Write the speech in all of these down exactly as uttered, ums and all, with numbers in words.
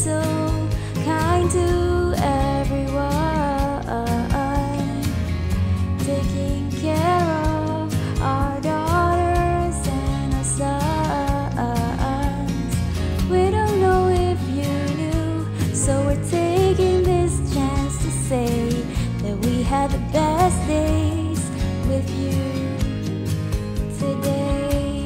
so kind to everyone, taking care of our daughters and our sons. We don't know if you knew, so we're taking this chance to say that we had the best days with you today.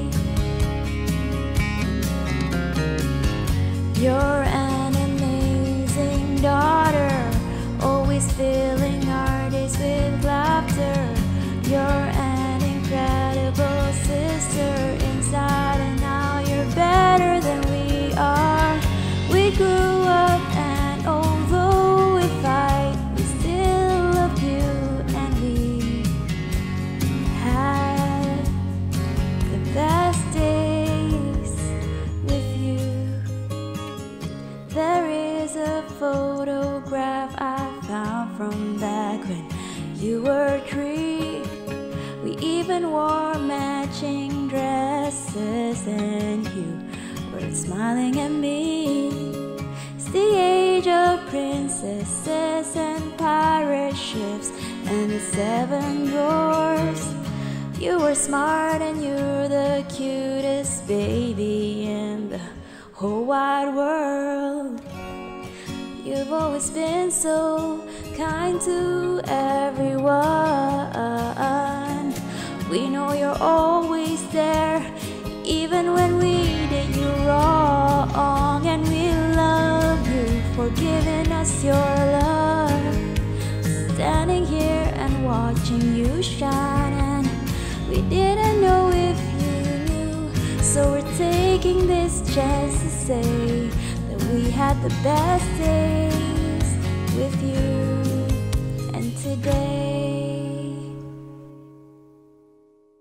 You're an amazing daughter, always filling our days with laughter. You're an incredible sister, inside and now you're better than we are. We grew up and although we fight, we still love you, and we had the best days with you. There is a photograph I found from back when you were three. We even wore matching dresses and you were smiling at me. It's the age of princesses and pirate ships and the seven dwarfs. You were smart and you're the cutest baby in the whole wide world. You've always been so kind to everyone. We know you're always there, even when we did you wrong. And we love you for giving us your love, standing here and watching you shine. And we didn't know if you knew, so we're taking this chance to say that we had the best days with you. And today